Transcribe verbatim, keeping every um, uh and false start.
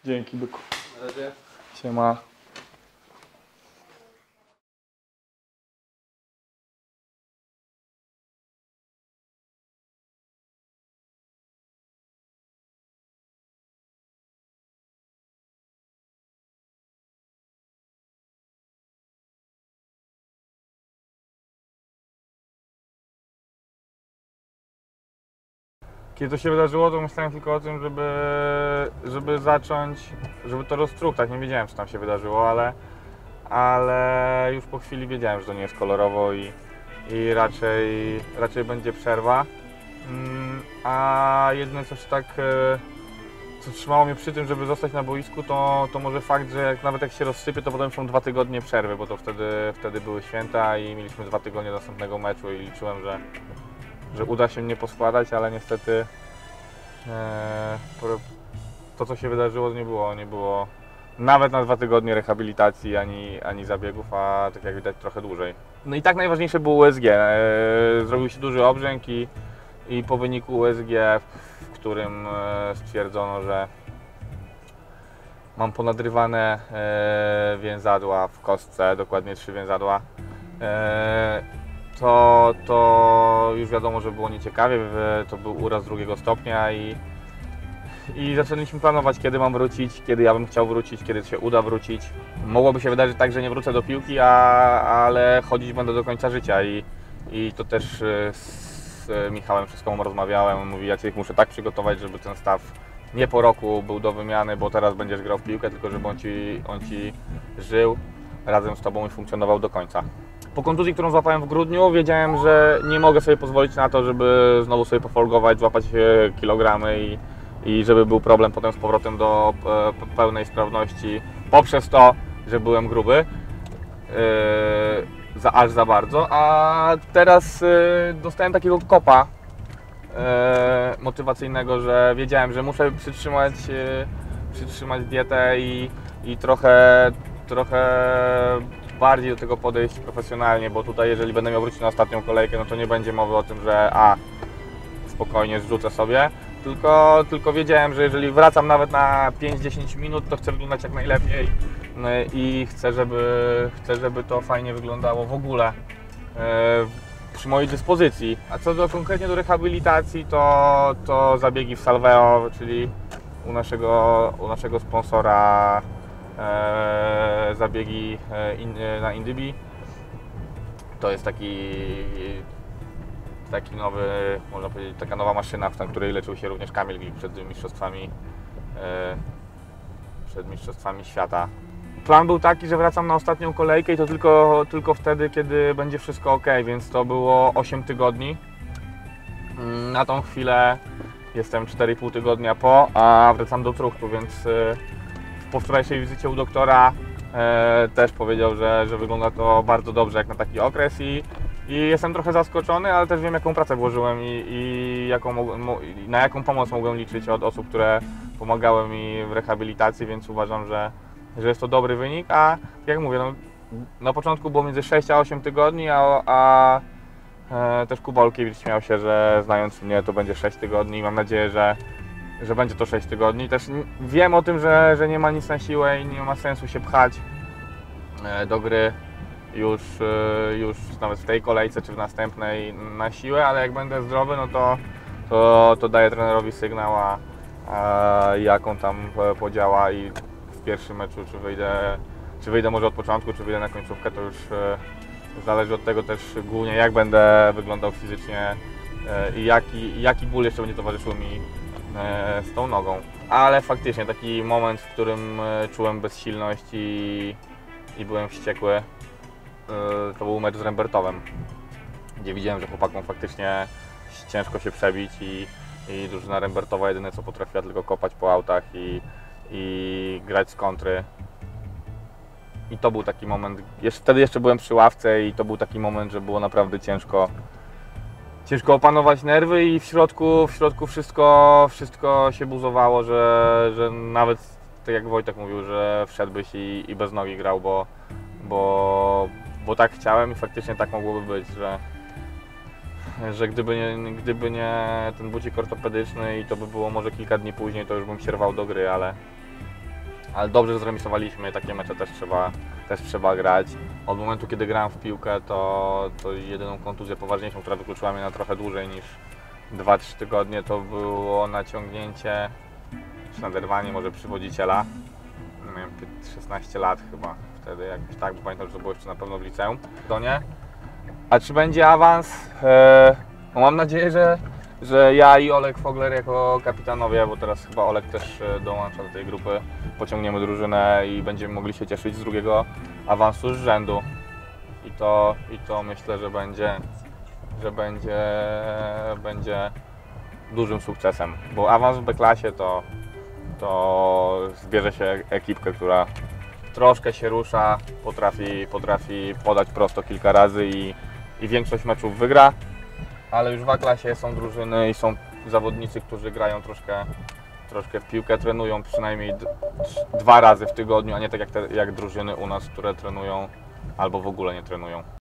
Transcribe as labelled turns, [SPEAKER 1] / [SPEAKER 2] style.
[SPEAKER 1] Dzięki, byku.
[SPEAKER 2] Na razie.
[SPEAKER 1] Siema. Kiedy to się wydarzyło, to myślałem tylko o tym, żeby, żeby zacząć, żeby to rozstruktać. Nie wiedziałem, co tam się wydarzyło, ale, ale już po chwili wiedziałem, że to nie jest kolorowo i, i raczej, raczej będzie przerwa. A jedyne coś tak, co trzymało mnie przy tym, żeby zostać na boisku, to, to może fakt, że jak, nawet jak się rozsypie, to potem są dwa tygodnie przerwy, bo to wtedy, wtedy były święta i mieliśmy dwa tygodnie do następnego meczu i liczyłem, że że uda się mnie poskładać, ale niestety e, to, co się wydarzyło, nie było, nie było nawet na dwa tygodnie rehabilitacji ani, ani zabiegów, a tak jak widać trochę dłużej. No i tak najważniejsze było U S G. E, zrobił się duży obrzęk i, i po wyniku U S G, w którym e, stwierdzono, że mam ponadrywane e, więzadła w kostce, dokładnie trzy więzadła. E, To, to już wiadomo, że było nieciekawie, to był uraz drugiego stopnia i, i zaczęliśmy planować, kiedy mam wrócić, kiedy ja bym chciał wrócić, kiedy się uda wrócić. Mogłoby się wydarzyć tak, że nie wrócę do piłki, a, ale chodzić będę do końca życia i, i to też z Michałem wszystko rozmawiałem. Mówi, ja Cię muszę tak przygotować, żeby ten staw nie po roku był do wymiany, bo teraz będziesz grał w piłkę, tylko żeby on Ci, on ci żył razem z Tobą i funkcjonował do końca. Po kontuzji, którą złapałem w grudniu, wiedziałem, że nie mogę sobie pozwolić na to, żeby znowu sobie pofolgować, złapać kilogramy i, i żeby był problem potem z powrotem do pełnej sprawności poprzez to, że byłem gruby yy, za, aż za bardzo. A teraz yy, dostałem takiego kopa yy, motywacyjnego, że wiedziałem, że muszę przytrzymać, yy, przytrzymać dietę i, i trochę, trochę bardziej do tego podejść profesjonalnie, bo tutaj jeżeli będę miał wrócić na ostatnią kolejkę, no to nie będzie mowy o tym, że a spokojnie zrzucę sobie, tylko, tylko wiedziałem, że jeżeli wracam nawet na pięć do dziesięciu minut, to chcę wyglądać jak najlepiej i chcę, żeby, chcę, żeby to fajnie wyglądało w ogóle e, przy mojej dyspozycji. A co do konkretnie do rehabilitacji, to, to zabiegi w Salveo, czyli u naszego, u naszego sponsora E, zabiegi e, in, na Indybi. To jest taki taki nowy, można powiedzieć, taka nowa maszyna, w której leczył się również Kamil Glik przed mistrzostwami e, przed mistrzostwami świata. Plan był taki, że wracam na ostatnią kolejkę i to tylko, tylko wtedy, kiedy będzie wszystko ok, więc to było osiem tygodni. Na tą chwilę jestem cztery i pół tygodnia po, a wracam do Truchtu, więc po wczorajszej wizycie u doktora e, też powiedział, że, że wygląda to bardzo dobrze jak na taki okres i, i jestem trochę zaskoczony, ale też wiem, jaką pracę włożyłem i, i jaką, na jaką pomoc mogłem liczyć od osób, które pomagały mi w rehabilitacji, więc uważam, że, że jest to dobry wynik, a jak mówię, no, na początku było między sześć a osiem tygodni, a, a e, też Kuba Olkiewicz śmiał się, że znając mnie to będzie sześć tygodni i mam nadzieję, że że będzie to sześć tygodni. Też wiem o tym, że, że nie ma nic na siłę i nie ma sensu się pchać do gry już, już nawet w tej kolejce czy w następnej na siłę, ale jak będę zdrowy, no to, to, to daję trenerowi sygnał, a, a jak on tam podziała i w pierwszym meczu czy wyjdę, czy wyjdę może od początku, czy wyjdę na końcówkę, to już zależy od tego też głównie jak będę wyglądał fizycznie i jaki, jaki ból jeszcze będzie towarzyszył mi z tą nogą. Ale faktycznie taki moment, w którym czułem bezsilność i, i byłem wściekły, to był mecz z Rembertowem, gdzie widziałem, że chłopakom faktycznie ciężko się przebić i, i drużyna Rembertowa jedyne co potrafiła tylko kopać po autach i, i grać z kontry. I to był taki moment, jeszcze, wtedy jeszcze byłem przy ławce i to był taki moment, że było naprawdę ciężko Ciężko opanować nerwy i w środku, w środku wszystko, wszystko się buzowało, że, że nawet tak jak Wojtek mówił, że wszedłbyś i, i bez nogi grał, bo, bo, bo tak chciałem i faktycznie tak mogłoby być, że, że gdyby nie, gdyby nie ten bucik ortopedyczny i to by było może kilka dni później, to już bym się rwał do gry, ale, ale dobrze, że zremisowaliśmy, takie mecze też trzeba, też trzeba grać. Od momentu, kiedy grałem w piłkę, to, to jedyną kontuzję poważniejszą, która wykluczyła mnie na trochę dłużej niż dwa trzy tygodnie, to było naciągnięcie czy naderwanie może przywodziciela. Miałem szesnaście lat chyba wtedy, jakoś tak, bo pamiętam, że to było jeszcze na pewno w liceum. To nie. A czy będzie awans? Eee, no mam nadzieję, że, że ja i Olek Fogler jako kapitanowie, bo teraz chyba Olek też dołącza do tej grupy, pociągniemy drużynę i będziemy mogli się cieszyć z drugiego awansu z rzędu. I to, i to myślę, że będzie, że będzie, będzie dużym sukcesem, bo awans w B-klasie to, to zbierze się ekipkę, która troszkę się rusza, potrafi, potrafi podać prosto kilka razy i, i większość meczów wygra, ale już w A-klasie są drużyny i są zawodnicy, którzy grają troszkę, troszkę w piłkę, trenują przynajmniej d- dwa razy w tygodniu, a nie tak jak, te, jak drużyny u nas, które trenują albo w ogóle nie trenują.